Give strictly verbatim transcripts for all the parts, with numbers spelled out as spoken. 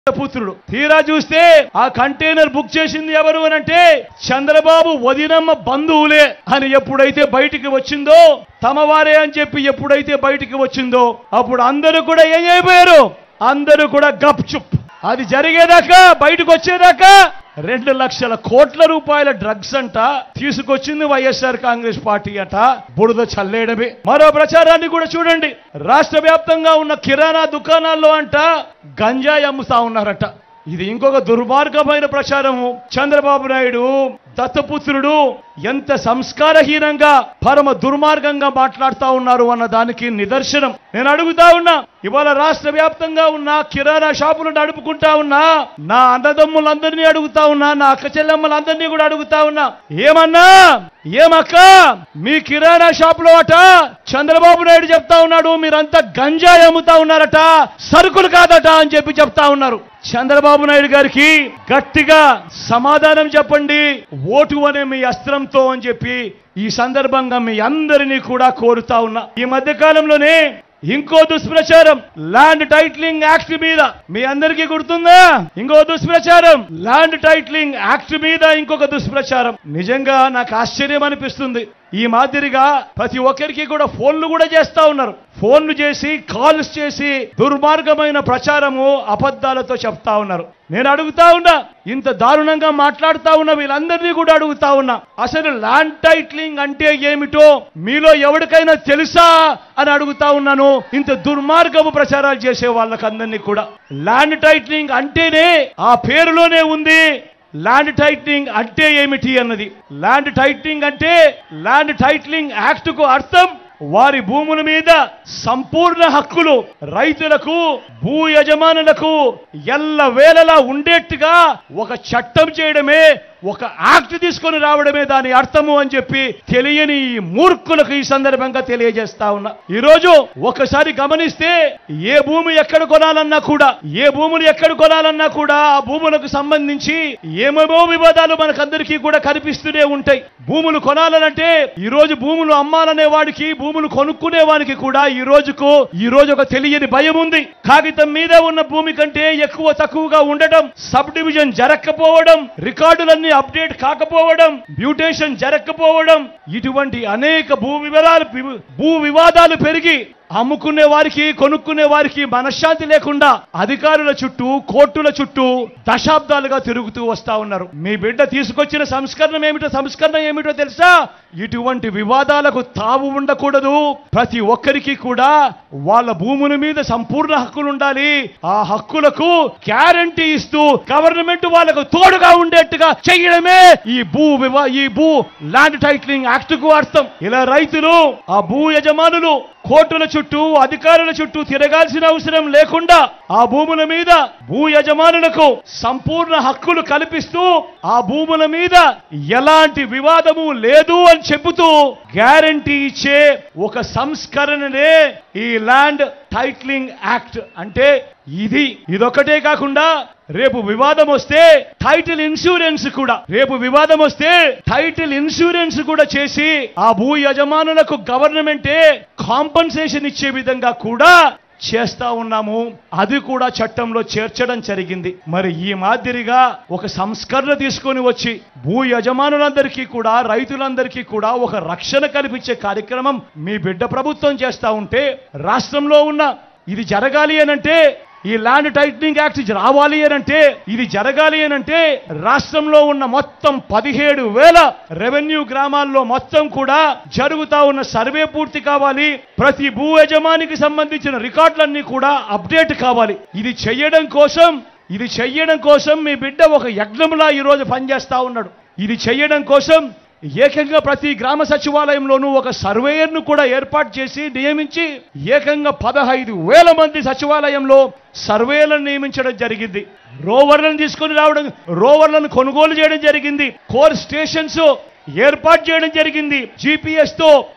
పుత్రుడు. తీరా చూస్తే ఆ కంటైనర్ బుక్ చేసింది ఎవరు అని అంటే చంద్రబాబు వదినమ్మ బంధువులే అని ఎప్పుడైతే బయటికి వచ్చిందో, తమ వారే అని చెప్పి ఎప్పుడైతే బయటికి వచ్చిందో, అప్పుడు అందరూ కూడా ఏం అయిపోయారు, అందరూ కూడా గప్ చుప్. అది జరిగేదాకా, బయటకు వచ్చేదాకా రెండు లక్షల కోట్ల రూపాయల డ్రగ్స్ అంట తీసుకొచ్చింది వైఎస్ఆర్ కాంగ్రెస్ పార్టీ అట. బురద చల్లేయడమే. మరో ప్రచారాన్ని కూడా చూడండి. రాష్ట్ర వ్యాప్తంగా ఉన్న కిరాణా దుకాణాల్లో అంట గంజాయి అమ్ముతా ఉన్నారట. ఇది ఇంకొక దుర్మార్గమైన ప్రచారము. చంద్రబాబు నాయుడు దత్తపుత్రుడు ఎంత సంస్కారహీనంగా, పరమ దుర్మార్గంగా మాట్లాడుతూ ఉన్నారు అన్న దానికి నిదర్శనం. నేను అడుగుతా ఉన్నా, ఇవాళ రాష్ట్ర వ్యాప్తంగా ఉన్న కిరాణా షాపులను నడుపుకుంటా ఉన్నా నా అన్నదమ్ములందరినీ అడుగుతా ఉన్నా, నా అక్క చెల్లెమ్మలందరినీ కూడా అడుగుతా ఉన్నా, ఏమన్నా ఏమక్క మీ కిరాణా షాపులో అట చంద్రబాబు నాయుడు చెప్తా ఉన్నాడు మీరంతా గంజాయి అమ్ముతా ఉన్నారట, సరుకులు కాదట అని చెప్పి చెప్తా ఉన్నారు. చంద్రబాబు నాయుడు గారికి గట్టిగా సమాధానం చెప్పండి ఓటు అనే మీ అస్త్రంతో అని చెప్పి ఈ సందర్భంగా మీ అందరినీ కూడా కోరుతా ఉన్నా. ఈ మధ్య కాలంలోనే ఇంకో దుష్ప్రచారం, ల్యాండ్ టైటిలింగ్ యాక్ట్ మీద, మీ అందరికీ గుర్తుందా? ఇంకో దుష్ప్రచారం, ల్యాండ్ టైటిలింగ్ యాక్ట్ మీద ఇంకొక దుష్ప్రచారం. నిజంగా నాకు ఆశ్చర్యం అనిపిస్తుంది. ఈ మాదిరిగా ప్రతి ఒక్కరికి కూడా ఫోన్లు కూడా చేస్తా ఉన్నారు. ఫోన్లు చేసి, కాల్స్ చేసి దుర్మార్గమైన ప్రచారము అబద్ధాలతో చెప్తా ఉన్నారు. నేను అడుగుతా ఉన్నా, ఇంత దారుణంగా మాట్లాడుతా ఉన్న వీళ్ళందరినీ కూడా అడుగుతా ఉన్నా, అసలు ల్యాండ్ టైటిలింగ్ అంటే ఏమిటో మీలో ఎవరికైనా తెలుసా అని అడుగుతా ఉన్నాను. ఇంత దుర్మార్గపు ప్రచారాలు చేసే వాళ్ళకందరినీ కూడా. ల్యాండ్ టైటిలింగ్ అంటేనే ఆ పేరులోనే ఉంది ల్యాండ్ టైటిలింగ్ అంటే ఏమిటి అన్నది. ల్యాండ్ టైటిలింగ్ అంటే, ల్యాండ్ టైటిలింగ్ యాక్ట్ కు అర్థం వారి భూముల మీద సంపూర్ణ హక్కులు రైతులకు, భూ యజమానులకు ఎల్ల వేళలా ఉండేట్టుగా ఒక చట్టం చేయడమే, ఒక యాక్ట్ తీసుకొని రావడమే దాని అర్థము అని చెప్పి తెలియని ఈ మూర్ఖులకు ఈ సందర్భంగా తెలియజేస్తా ఉన్నా. ఈరోజు ఒకసారి గమనిస్తే ఏ భూమి ఎక్కడ కొనాలన్నా కూడా, ఏ భూములు ఎక్కడ కొనాలన్నా కూడా ఆ భూములకు సంబంధించి ఏమేమో వివాదాలు మనకందరికీ కూడా కనిపిస్తూనే ఉంటాయి. భూములు కొనాలనంటే ఈ రోజు భూములు అమ్మాలనే వాడికి, భూములు కొనుక్కునే వాడికి కూడా ఈ రోజుకు ఈ రోజు ఒక తెలియని భయం ఉంది. కాగితం మీద ఉన్న భూమి కంటే ఎక్కువ తక్కువగా ఉండటం, సబ్ డివిజన్ జరగకపోవడం, రికార్డులన్నీ అప్డేట్ కాకపోవడం, మ్యూటేషన్ జరగకపోవడం, ఇటువంటి అనేక భూ వివరాలు భూ వివాదాలు పెరిగి అమ్ముకునే వారికి, కొనుక్కునే వారికి మనశ్శాంతి లేకుండా అధికారుల చుట్టూ, కోర్టుల చుట్టూ దశాబ్దాలుగా తిరుగుతూ వస్తా ఉన్నారు. మీ బిడ్డ తీసుకొచ్చిన సంస్కరణ ఏమిటో సంస్కరణ ఏమిటో తెలుసా? ఇటువంటి వివాదాలకు తావు ఉండకూడదు. ప్రతి ఒక్కరికి కూడా వాళ్ళ భూముల మీద సంపూర్ణ హక్కులు ఉండాలి. ఆ హక్కులకు గ్యారంటీ ఇస్తూ గవర్నమెంట్ వాళ్ళకు తోడుగా ఉండేట్టుగా చేయడమే ఈ భూ వివా ఈ భూ ల్యాండ్ టైటిలింగ్ యాక్ట్ కు అర్థం. ఇలా రైతులు, ఆ భూ యజమానులు కోర్టుల చుట్టూ, అధికారుల చుట్టూ తిరగాల్సిన అవసరం లేకుండా ఆ భూముల మీద భూ యజమానులకు సంపూర్ణ హక్కులు కల్పిస్తూ ఆ భూముల మీద ఎలాంటి వివాదము లేదు అని చెబుతూ గ్యారంటీ ఇచ్చే ఒక సంస్కరణనే ఈ ల్యాండ్ టైటిలింగ్ యాక్ట్ అంటే. ఇది ఇదొక్కటే కాకుండా రేపు వివాదం వస్తే టైటిల్ ఇన్సూరెన్స్ కూడా, రేపు వివాదం వస్తే టైటిల్ ఇన్సూరెన్స్ కూడా చేసి ఆ భూ యజమానులకు గవర్నమెంటే కాంపన్సేషన్ ఇచ్చే విధంగా కూడా చేస్తా ఉన్నాము. అది కూడా చట్టంలో చేర్చడం జరిగింది. మరి ఈ మాదిరిగా ఒక సంస్కరణ తీసుకొని వచ్చి భూ యజమానులందరికీ కూడా, రైతులందరికీ కూడా ఒక రక్షణ కల్పించే కార్యక్రమం మీ బిడ్డ ప్రభుత్వం చేస్తా ఉంటే, రాష్ట్రంలో ఉన్న ఇది జరగాలి అనంటే, ఈ ల్యాండ్ టైటిలింగ్ యాక్ట్ రావాలి అనంటే, ఇది జరగాలి అనంటే రాష్ట్రంలో ఉన్న మొత్తం పదిహేడు వేల రెవెన్యూ గ్రామాల్లో మొత్తం కూడా జరుగుతా ఉన్న సర్వే పూర్తి కావాలి. ప్రతి భూ యజమానికి సంబంధించిన రికార్డులన్నీ కూడా అప్డేట్ కావాలి. ఇది చెయ్యడం కోసం ఇది చెయ్యడం కోసం మీ బిడ్డ ఒక యజ్ఞంలా ఈరోజు పనిచేస్తా ఉన్నాడు. ఇది చెయ్యడం కోసం ఏకంగా ప్రతి గ్రామ సచివాలయంలోనూ ఒక సర్వేయర్ను కూడా ఏర్పాటు చేసి నియమించి ఏకంగా పదహైదు వేల మంది సచివాలయంలో సర్వేలను నియమించడం జరిగింది. రోవర్లను తీసుకొని రావడం, రోవర్లను కొనుగోలు చేయడం జరిగింది. కోర్ స్టేషన్స్ ఏర్పాటు చేయడం జరిగింది. జీపీఎస్ తో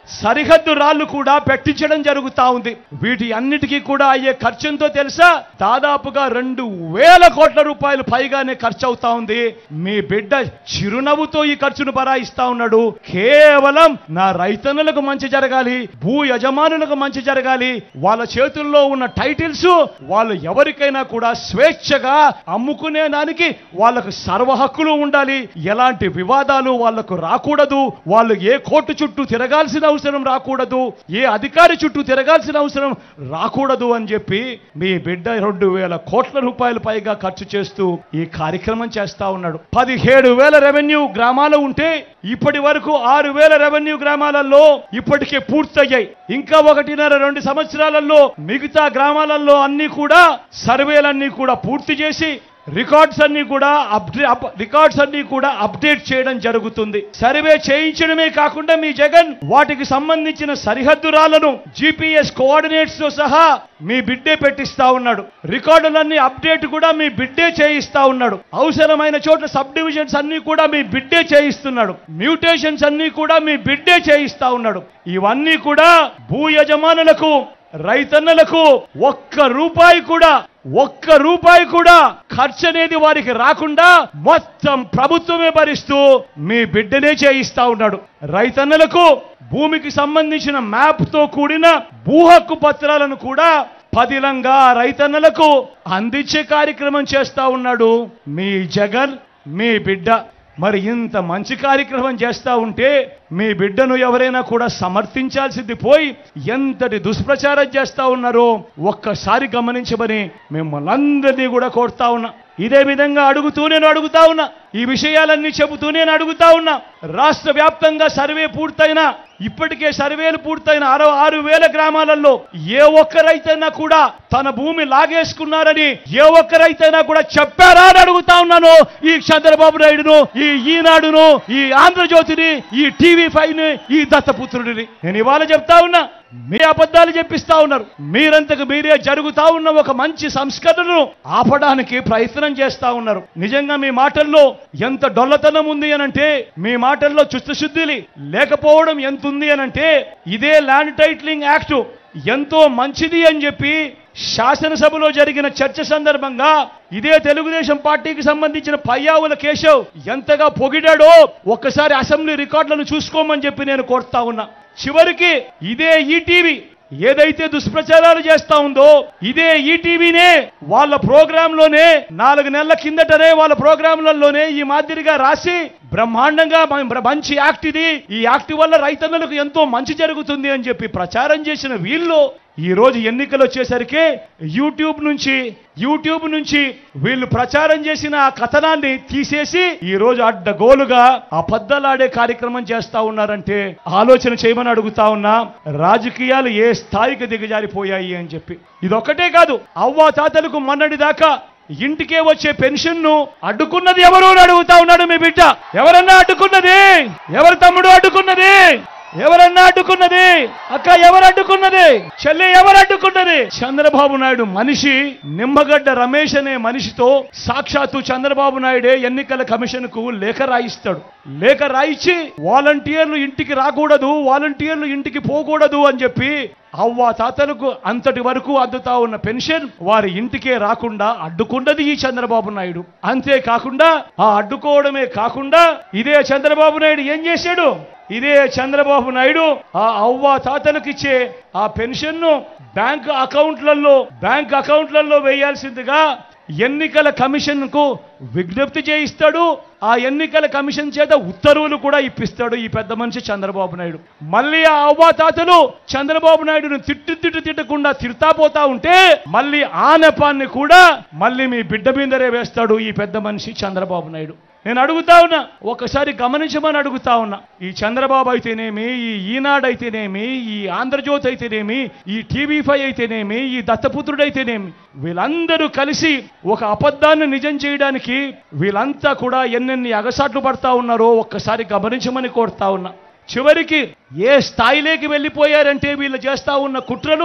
సరిహద్దు రాళ్లు కూడా పెట్టించడం జరుగుతా ఉంది. వీటి అన్నిటికీ కూడా అయ్యే ఖర్చు ఎంతో తెలుసా? దాదాపుగా రెండు వేల కోట్ల రూపాయలు పైగానే ఖర్చు అవుతా ఉంది. మీ బిడ్డ చిరునవ్వుతో ఈ ఖర్చును భరాయిస్తా ఉన్నాడు. కేవలం నా రైతన్నులకు మంచి జరగాలి, భూ యజమానులకు మంచి జరగాలి, వాళ్ళ చేతుల్లో ఉన్న టైటిల్స్ వాళ్ళు ఎవరికైనా కూడా స్వేచ్ఛగా అమ్ముకునే దానికి వాళ్ళకు సర్వ హక్కులు ఉండాలి, ఎలాంటి వివాదాలు వాళ్లకు రాకూడదు, వాళ్ళు ఏ కోర్టు చుట్టూ తిరగాల్సిన అవసరం రాకూడదు, ఏ అధికారి చుట్టూ తిరగాల్సిన అవసరం రాకూడదు అని చెప్పి మీ బిడ్డ రెండు వేల కోట్ల రూపాయలు పైగా ఖర్చు చేస్తూ ఈ కార్యక్రమం చేస్తా ఉన్నాడు. పదిహేడు వేల రెవెన్యూ గ్రామాలు ఉంటే ఇప్పటి వరకు ఆరు వేల రెవెన్యూ గ్రామాలలో ఇప్పటికే పూర్తయ్యాయి. ఇంకా ఒకటిన్నర రెండు సంవత్సరాలలో మిగతా గ్రామాలలో అన్ని కూడా సర్వేలన్నీ కూడా పూర్తి చేసి రికార్డ్స్ అన్ని కూడా అప్డేట్ రికార్డ్స్ అన్ని కూడా అప్డేట్ చేయడం జరుగుతుంది. సర్వే చేయించడమే కాకుండా మీ జగన్ వాటికి సంబంధించిన సరిహద్దురాలను జీపీఎస్ కోఆర్డినేట్స్ తో సహా మీ బిడ్డే పెట్టిస్తా ఉన్నాడు. రికార్డులన్నీ అప్డేట్ కూడా మీ బిడ్డే చేయిస్తా ఉన్నాడు. అవసరమైన చోట్ల సబ్ డివిజన్స్ అన్ని కూడా మీ బిడ్డే చేయిస్తున్నాడు. మ్యూటేషన్స్ అన్ని కూడా మీ బిడ్డే చేయిస్తా ఉన్నాడు. ఇవన్నీ కూడా భూ యజమానులకు, రైతన్నలకు ఒక్క రూపాయి కూడా ఒక్క రూపాయి కూడా ఖర్చు అనేది వారికి రాకుండా మొత్తం ప్రభుత్వమే భరిస్తూ మీ బిడ్డనే చేయిస్తా ఉన్నాడు. రైతన్నలకు భూమికి సంబంధించిన మ్యాప్ తో కూడిన భూ హక్కు పత్రాలను కూడా పదిలంగా రైతన్నలకు అందించే కార్యక్రమం చేస్తా ఉన్నాడు మీ జగన్, మీ బిడ్డ. మరి ఇంత మంచి కార్యక్రమం చేస్తా ఉంటే మీ బిడ్డను ఎవరైనా కూడా సమర్థించాల్సింది పోయి ఎంతటి దుష్ప్రచారం చేస్తా ఉన్నారో ఒక్కసారి గమనించమని మిమ్మల్ని అందరినీ కూడా కోరుతా ఉన్నా. ఇదే విధంగా అడుగుతూ నేను అడుగుతా ఉన్నా, ఈ విషయాలన్నీ చెబుతూ నేను అడుగుతా ఉన్నా. రాష్ట్ర వ్యాప్తంగా సర్వే పూర్తయినా, ఇప్పటికే సర్వేలు పూర్తయిన అరవై ఆరు వేల గ్రామాలలో ఏ ఒక్కరైతేనా కూడా తన భూమి లాగేసుకున్నారని ఏ ఒక్కరైతేనా కూడా చెప్పారా అని అడుగుతా ఉన్నాను. ఈ చంద్రబాబు నాయుడును, ఈ ఈనాడును, ఈ ఆంధ్రజ్యోతిని, ఈ టీవీ ఫైవ్ ని, ఈ దత్తపుత్రుడిని నేను ఇవాళ చెప్తా ఉన్నా. మీ అబద్ధాలు చెప్పిస్తా ఉన్నారు. మీరంతకు మీరే జరుగుతా ఉన్న ఒక మంచి సంస్కరణను ఆపడానికి ప్రయత్నం చేస్తా ఉన్నారు. నిజంగా మీ మాటల్లో ఎంత డొల్లతనం ఉంది అనంటే, మీ మాటల్లో చిత్తశుద్ధి లేకపోవడం ఎంత ఉంది అనంటే, ఇదే ల్యాండ్ టైటిలింగ్ యాక్ట్ ఎంతో మంచిది అని చెప్పి శాసనసభలో జరిగిన చర్చ సందర్భంగా ఇదే తెలుగుదేశం పార్టీకి సంబంధించిన పయ్యావుల కేశవ్ ఎంతగా పొగిడాడో ఒక్కసారి అసెంబ్లీ రికార్డులను చూసుకోమని చెప్పి నేను కోరుతా ఉన్నా. చివరికి ఇదే ఈటీవీ ఏదైతే దుష్ప్రచారాలు చేస్తా ఉందో, ఇదే ఈటీవీనే వాళ్ళ ప్రోగ్రామ్ లోనే నాలుగు నెలల కిందటనే వాళ్ళ ప్రోగ్రాంలలోనే ఈ మాదిరిగా రాసి బ్రహ్మాండంగా మంచి యాక్ట్ ఇది, ఈ యాక్ట్ వల్ల రైతన్నలకు ఎంతో మంచి జరుగుతుంది అని చెప్పి ప్రచారం చేసిన వీళ్ళు ఈ రోజు ఎన్నికలు వచ్చేసరికి యూట్యూబ్ నుంచి యూట్యూబ్ నుంచి వీళ్ళు ప్రచారం చేసిన ఆ కథనాన్ని తీసేసి ఈ రోజు అడ్డగోలుగా అబద్ధాలాడే కార్యక్రమం చేస్తా ఉన్నారంటే ఆలోచన చేయమని అడుగుతా ఉన్నా. రాజకీయాలు ఏ స్థాయికి దిగజారిపోయాయి అని చెప్పి. ఇదొక్కటే కాదు, అవ్వా తాతలకు మొన్నటి దాకా ఇంటికే వచ్చే పెన్షన్ ను అడ్డుకున్నది ఎవరు అని అడుగుతా ఉన్నాడు మీ బిడ్డ. ఎవరన్నా అడ్డుకున్నది? ఎవరు తమ్ముడు అడ్డుకున్నది? ఎవరన్నా అడ్డుకున్నది? అక్క ఎవరు అడ్డుకున్నది? చెల్లి ఎవరు అడ్డుకున్నది? చంద్రబాబు నాయుడు మనిషి నిమ్మగడ్డ రమేష్ అనే మనిషితో సాక్షాత్తు చంద్రబాబు నాయుడే ఎన్నికల కమిషన్ కు లేఖ రాయిస్తాడు. లేఖ రాయించి వాలంటీర్లు ఇంటికి రాకూడదు, వాలంటీర్లు ఇంటికి పోకూడదు అని చెప్పి అవ్వా తాతలకు అంతటి వరకు అందుతా ఉన్న పెన్షన్ వారి ఇంటికే రాకుండా అడ్డుకున్నది ఈ చంద్రబాబు నాయుడు. అంతేకాకుండా ఆ అడ్డుకోవడమే కాకుండా ఇదే చంద్రబాబు నాయుడు ఏం చేశాడు? ఇదే చంద్రబాబు నాయుడు ఆ అవ్వా తాతలకు ఇచ్చే ఆ పెన్షన్ ను బ్యాంక్ అకౌంట్లలో బ్యాంక్ అకౌంట్లలో వేయాల్సిందిగా ఎన్నికల కమిషన్ కు విజ్ఞప్తి చేయిస్తాడు. ఆ ఎన్నికల కమిషన్ చేత ఉత్తర్వులు కూడా ఇప్పిస్తాడు ఈ పెద్ద మనిషి చంద్రబాబు నాయుడు. మళ్ళీ ఆ అవ్వాతాతలు చంద్రబాబు నాయుడును తిట్టు తిట్టు తిట్టకుండా తిడతా పోతా ఉంటే మళ్ళీ ఆ నెపాన్ని కూడా మళ్ళీ మీ బిడ్డ మీదరే వేస్తాడు ఈ పెద్ద మనిషి చంద్రబాబు నాయుడు. నేను అడుగుతా ఉన్నా, ఒకసారి గమనించమని అడుగుతా ఉన్నా. ఈ చంద్రబాబు అయితేనేమి, ఈ ఈనాడు అయితేనేమి, ఈ ఆంధ్రజ్యోతి అయితేనేమి, ఈ టీవీ ఫైవ్ అయితేనేమి, ఈ దత్తపుత్రుడు అయితేనేమి, వీళ్ళందరూ కలిసి ఒక అబద్ధాన్ని నిజం చేయడానికి వీళ్ళంతా కూడా ఎన్నెన్ని అగసాట్లు పడతా ఉన్నారో ఒక్కసారి గమనించమని కోరుతా ఉన్నా. చివరికి ఏ స్థాయిలోకి వెళ్ళిపోయారంటే వీళ్ళు చేస్తా ఉన్న కుట్రలు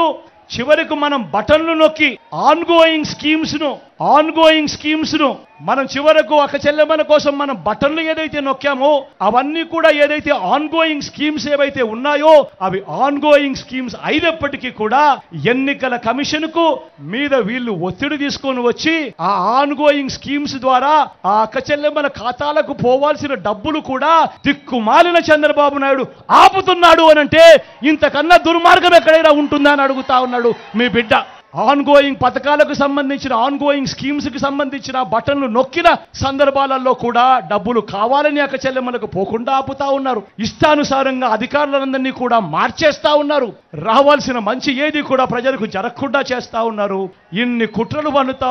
చివరికి మనం బటన్లు నొక్కి ఆన్ గోయింగ్ స్కీమ్స్ ను ఆన్ గోయింగ్ స్కీమ్స్ ను మనం చివరకు ఒక చెల్లెమ్మల కోసం మనం బటన్లు ఏదైతే నొక్కామో అవన్నీ కూడా ఏదైతే ఆన్ గోయింగ్ స్కీమ్స్ ఏవైతే ఉన్నాయో అవి ఆన్ గోయింగ్ స్కీమ్స్ అయినప్పటికీ కూడా ఎన్నికల కమిషన్ కు మీద వీళ్ళు ఒత్తిడి తీసుకొని వచ్చి ఆ ఆన్ గోయింగ్ స్కీమ్స్ ద్వారా ఆ అక్క చెల్లెమ్మల ఖాతాలకు పోవాల్సిన డబ్బులు కూడా దిక్కుమాలిన చంద్రబాబు నాయుడు ఆపుతున్నాడు అనంటే ఇంతకన్నా దుర్మార్గం ఎక్కడైనా ఉంటుందా అని అడుగుతా ఉన్నాడు మీ బిడ్డ. ఆన్ గోయింగ్ పథకాలకు సంబంధించిన ఆన్ గోయింగ్ స్కీమ్స్ కి సంబంధించిన బటన్లు నొక్కిన సందర్భాలలో కూడా డబ్బులు కావాలని అక్క చెల్లెమ్మలకు పోకుండా ఆపుతా ఉన్నారు. ఇష్టానుసారంగా అధికారులందరినీ కూడా మార్చేస్తా ఉన్నారు. రావాల్సిన మంచి ఏది కూడా ప్రజలకు జరగకుండా చేస్తా ఉన్నారు. ఇన్ని కుట్రలు పన్నుతా